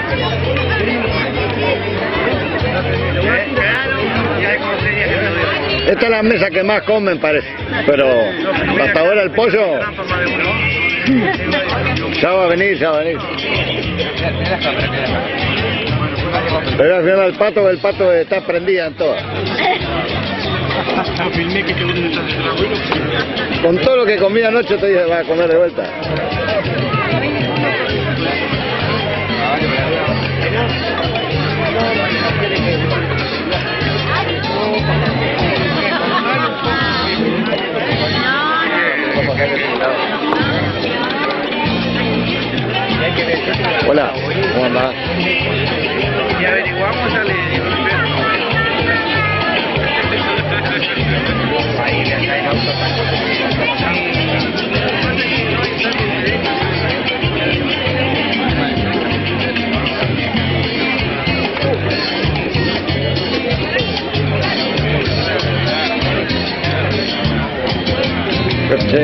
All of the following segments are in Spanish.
Esta es la mesa que más comen, parece. Pero hasta ahora el pollo ya va a venir, ya va a venir. Pero al final el pato está prendida en todas. Con todo lo que comí anoche te dije, va a comer de vuelta. Hola, ¿cómo andás? Y averiguamos al Sí.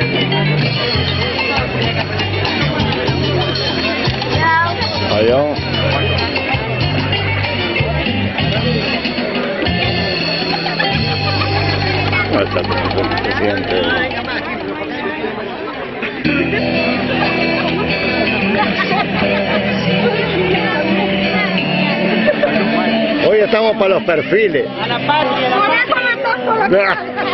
Adiós. Hasta el presidente. Hoy estamos para los perfiles. A la patria, a la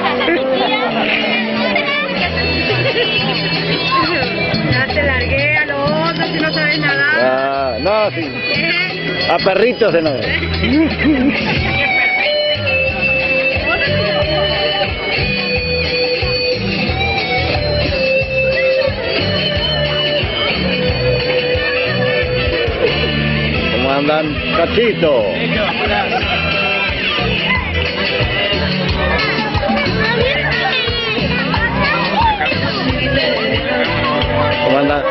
Ya te largué a los otros si no sabes nadar. Ah, no, sí. A perritos de nada. ¿Cómo andan? Cachito. ¿Cómo andan?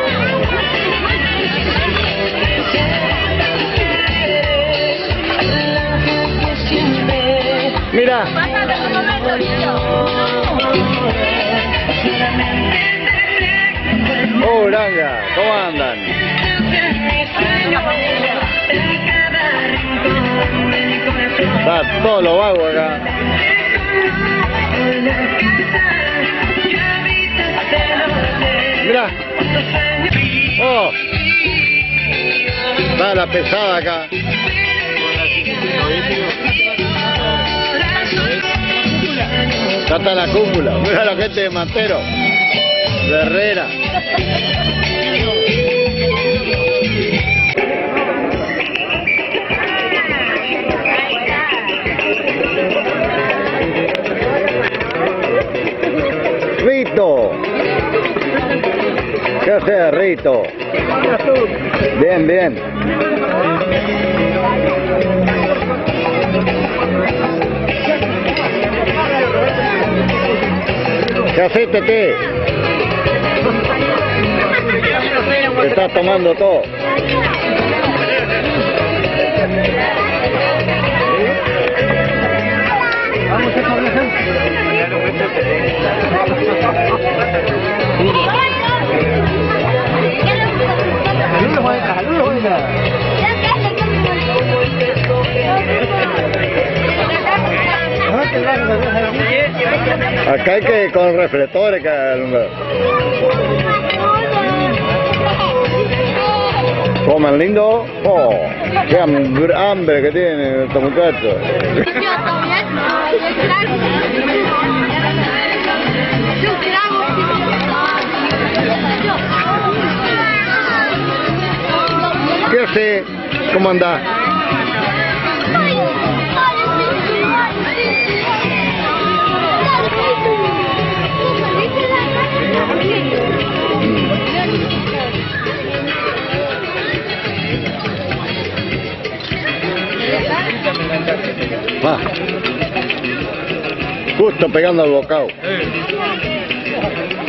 Mira. Oh, Uranga, ¿cómo andan? Está todo lo vago acá. Mira. Oh. Está la pesada acá. Acá está la cúpula. Mira la gente de Mantero, de Herrera. Rito. ¿Qué haces, Rito? Bien, bien. ¿Qué haces, Tete? Te estás tomando todo. Vamos a establecer. Acá hay que con reflectores que alumbrar. Coman lindo. Oh, qué hambre que tienen estos muchachos. ¿Qué hace? ¿Cómo andás? Justo pegando al bocado.